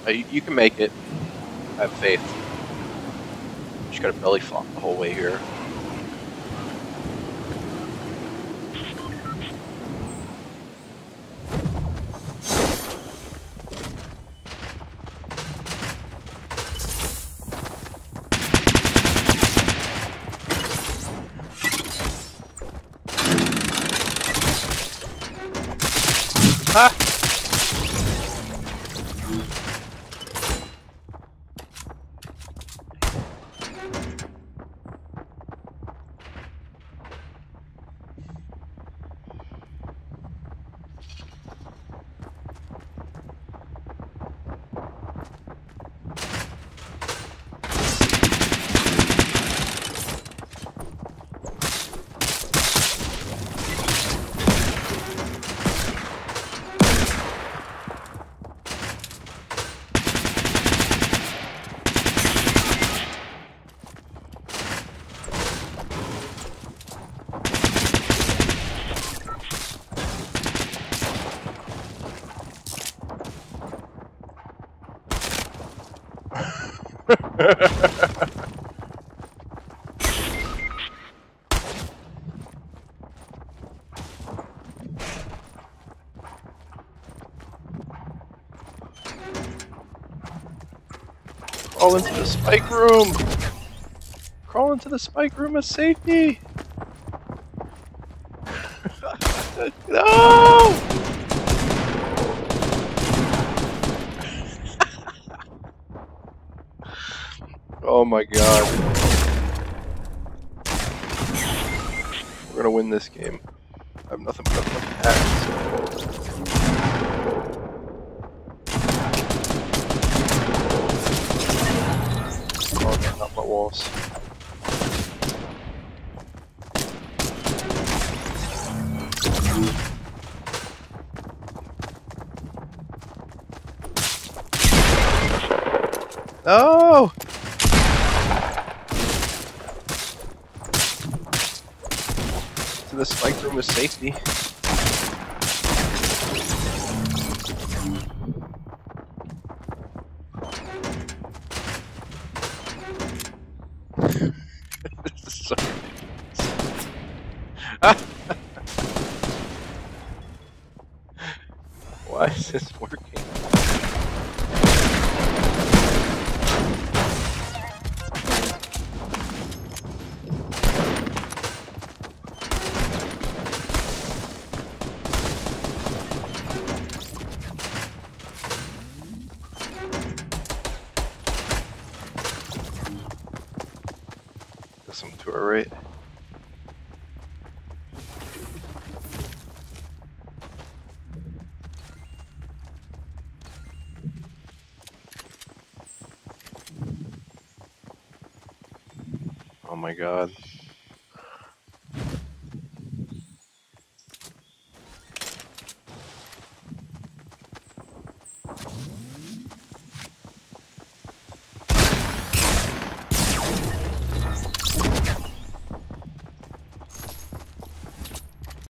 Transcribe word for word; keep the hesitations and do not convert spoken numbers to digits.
Uh, you, you can make it. I have faith. Just gotta belly flop the whole way here. Ah! Crawl into the spike room! Crawl into the spike room of safety! No! Oh my god. We're gonna win this game. I have nothing but a fucking axe. Oh no, not my walls. No! To the spike room of safety. This is so ridiculous. Why is this working? Some to our right. Oh my god.